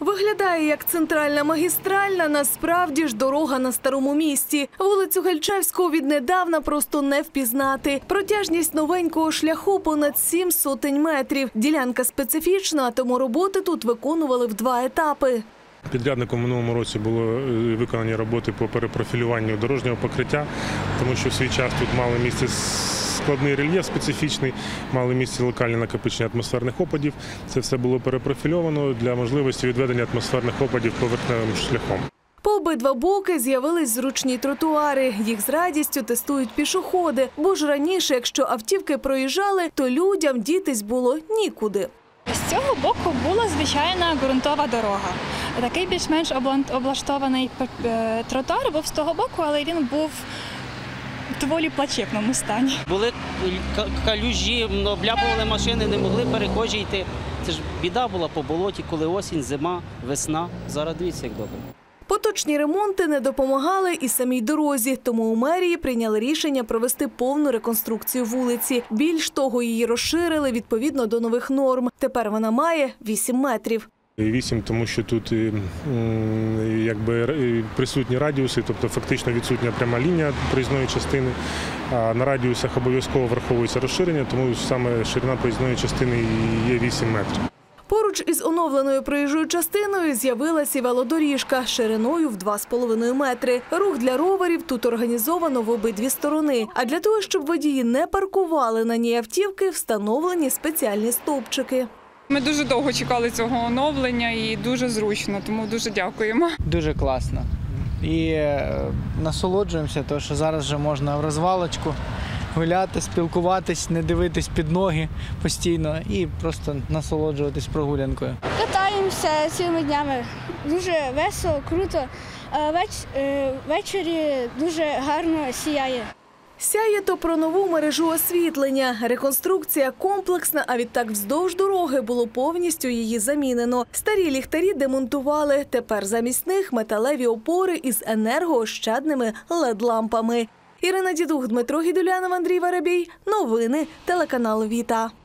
Виглядає як центральна магістральна, насправді ж дорога на Старому місті. Вулицю Гальчевського віднедавна просто не впізнати. Протяжність новенького шляху понад 7 сотень метрів. Ділянка специфічна, тому роботи тут виконували в 2 етапи. Підрядником в минулому році було виконані роботи по перепрофілюванню дорожнього покриття, тому що в свій час тут мали місце складний рельєф специфічний, мали місце локальне накопичення атмосферних опадів. Це все було перепрофільовано для можливості відведення атмосферних опадів поверхневим шляхом. По обидва боки з'явились зручні тротуари. Їх з радістю тестують пішоходи. Бо ж раніше, якщо автівки проїжджали, то людям дітись було нікуди. З цього боку була звичайна ґрунтова дорога. Такий більш-менш облаштований тротуар був з того боку, але він був в доволі плачевному стані. Були калюжі, обляпували машини, не могли перехожі йти. Це ж біда була по болоті, коли осінь, зима, весна. Зараз дивіться, як добре. Поточні ремонти не допомагали і самій дорозі, тому у мерії прийняли рішення провести повну реконструкцію вулиці. Більш того, її розширили відповідно до нових норм. Тепер вона має 8 метрів. 8, тому що тут присутні радіуси, тобто фактично відсутня пряма лінія проїзної частини. А на радіусах обов'язково враховується розширення, тому саме ширина проїзної частини є 8 метрів. Поруч із оновленою проїжджою частиною з'явилася і велодоріжка шириною в 2,5 метри. Рух для роверів тут організовано в обидві сторони. А для того, щоб водії не паркували на ній автівки, встановлені спеціальні стовпчики. Ми дуже довго чекали цього оновлення і дуже зручно, тому дуже дякуємо. Дуже класно. І насолоджуємося, тому що зараз вже можна в розвалочку гуляти, спілкуватись, не дивитись під ноги постійно і просто насолоджуватись прогулянкою. Катаємося цілими днями. Дуже весело, круто. Ввечері дуже гарно сіяє. Сяє то про нову мережу освітлення. Реконструкція комплексна, а відтак вздовж дороги було повністю її замінено. Старі ліхтарі демонтували. Тепер замість них металеві опори із енергоощадними LED-лампами. Ірина Дідух, Дмитро Гідулянов, Андрій Воробій. Новини телеканалу Віта.